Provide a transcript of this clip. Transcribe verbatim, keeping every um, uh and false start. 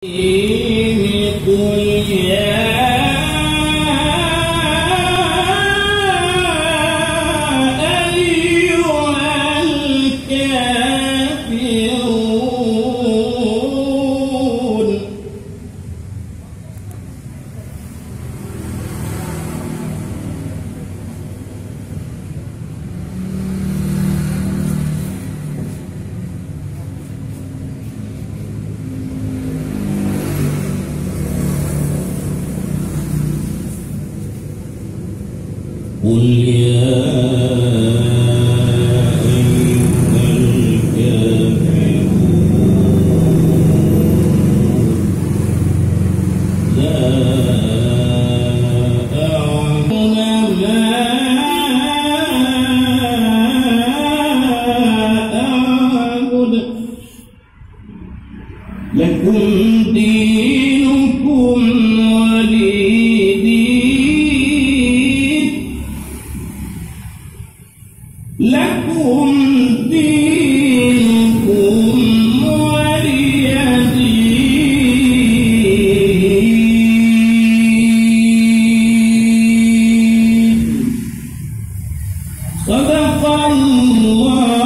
قل يا أيها الكافرون لا أعبد ما أعبد لكم دينكم ولي لكم دينكم ولي دين. صدق الله.